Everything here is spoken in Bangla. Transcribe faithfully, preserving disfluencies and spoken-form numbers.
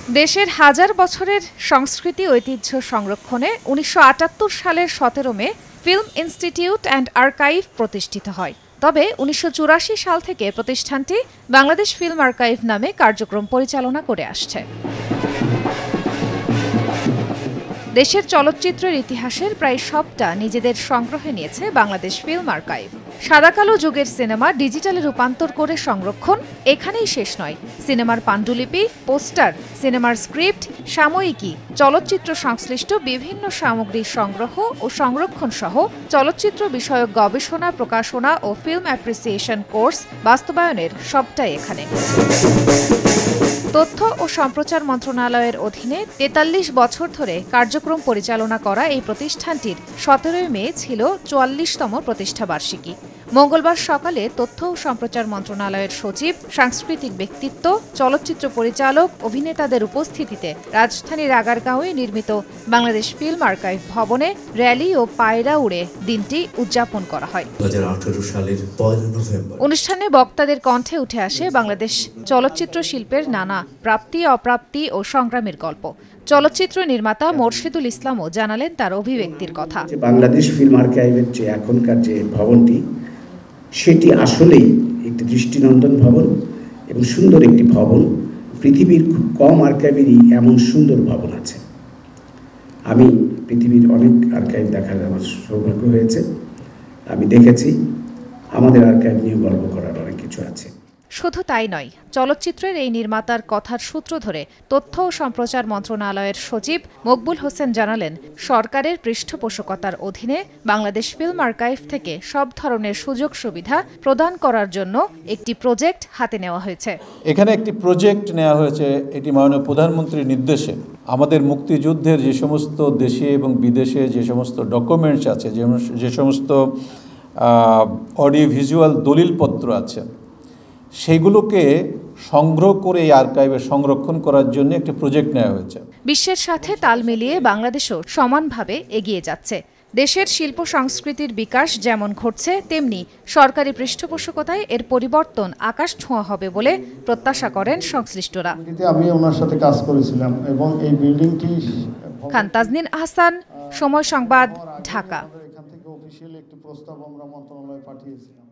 দেশের হাজার বছরের সংস্কৃতি ঐতিহ্য সংরক্ষণে উনিশশো আটাত্তর সালের সতেরো মে ফিল্ম ইনস্টিটিউট অ্যান্ড আর্কাইভ প্রতিষ্ঠিত হয়। তবে উনিশশো চুরাশি সাল থেকে প্রতিষ্ঠানটি বাংলাদেশ ফিল্ম আর্কাইভ নামে কার্যক্রম পরিচালনা করে আসছে। দেশের চলচ্চিত্রের ইতিহাসের প্রায় সবটা নিজেদের সংগ্রহে নিয়েছে বাংলাদেশ ফিল্ম আর্কাইভ। সাদাকালো যুগের সিনেমা ডিজিটালে রূপান্তর করে সংরক্ষণ এখানেই শেষ নয়। সিনেমার পাণ্ডুলিপি, পোস্টার, সিনেমার স্ক্রিপ্ট, সাময়িকী, চলচ্চিত্র সংশ্লিষ্ট বিভিন্ন সামগ্রীর সংগ্রহ ও সংরক্ষণ সহ চলচ্চিত্র বিষয়ক গবেষণা, প্রকাশনা ও ফিল্ম অ্যাপ্রিসিয়েশন কোর্স বাস্তবায়নের সবটাই এখানে। তথ্য ও সম্প্রচার মন্ত্রণালয়ের অধীনে তেতাল্লিশ বছর ধরে কার্যক্রম পরিচালনা করা এই প্রতিষ্ঠানটির সতেরোই মে ছিল চুয়াল্লিশতম প্রতিষ্ঠাবার্ষিকী। মঙ্গলবার সকালে তথ্য ও সম্প্রচার মন্ত্রণালয়ের সচিব, সাংস্কৃতিক ব্যক্তিত্ব, চলচ্চিত্র পরিচালক, অভিনেতাদের উপস্থিতিতে রাজধানীর আগারগাঁওয়ে নির্মিত বাংলাদেশ ফিল্ম আর্কাইভ ভবনে র্যালি ও পায়রা উড়ে দিনটি উদযাপন করা হয়। অনুষ্ঠানে বক্তাদের কণ্ঠে উঠে আসে বাংলাদেশ চলচ্চিত্র শিল্পের নানা প্রাপ্তি, অপ্রাপ্তি ও সংগ্রামের গল্প। চলচ্চিত্র নির্মাতা মোরশেদুল ইসলামও জানালেন তার অভিব্যক্তির কথা। বাংলাদেশ ফিল্ম আর্কাইভের যে এখনকার যে ভবনটি, সেটি আসলেই একটি দৃষ্টিনন্দন ভবন এবং সুন্দর একটি ভবন। পৃথিবীর খুব কম আর্কাইভেরই এমন সুন্দর ভবন আছে। আমি পৃথিবীর অনেক আর্কাইভ দেখার আমার সৌভাগ্য হয়েছে, আমি দেখেছি। আমাদের আর্কাইভ নিয়ে গর্ব করার অনেক কিছু আছে। শুধু তাই নয়, চলচ্চিত্রের এই নির্মাতার কথার সূত্র ধরে তথ্য ও সম্প্রচার মন্ত্রণালয়ের সচিব মকবুল হোসেন জানালেন, সরকারের পৃষ্ঠপোষকতার অধীনে বাংলাদেশ ফিল্ম আর্কাইভ থেকে সব ধরনের সুযোগ সুবিধা প্রদান করার জন্য একটি প্রজেক্ট হাতে নেওয়া হয়েছে। এখানে একটি প্রজেক্ট নেওয়া হয়েছে, এটি মাননীয় প্রধানমন্ত্রীর নির্দেশে আমাদের মুক্তিযুদ্ধের যে সমস্ত দেশে এবং বিদেশে যে সমস্ত ডকুমেন্টস আছে, যে সমস্ত অডিও ভিজুয়াল দলিলপত্র আছে, সেগুলোকে সংগ্রহ করে এই আর্কাইভে সংরক্ষণ করার জন্য একটি প্রজেক্ট নেওয়া হয়েছে। বিশ্বের সাথে তাল মিলিয়ে বাংলাদেশও সমানভাবে এগিয়ে যাচ্ছে। দেশের শিল্প সংস্কৃতির বিকাশ যেমন ঘটছে, তেমনি সরকারি পৃষ্ঠপোষকতায় এর পরিবর্তন আকাশ ছোঁয়া হবে বলে প্রত্যাশা করেন সংশ্লিষ্টরা। আমি ওনার সাথে কাজ করেছিলাম এবং এই বিল্ডিংটি। খান তাজনীন আহসান, সময় সংবাদ, ঢাকা। এখান থেকে অফিশিয়ালি একটি প্রস্তাব আমরা মন্ত্রণালয়ে পাঠিয়েছিলাম।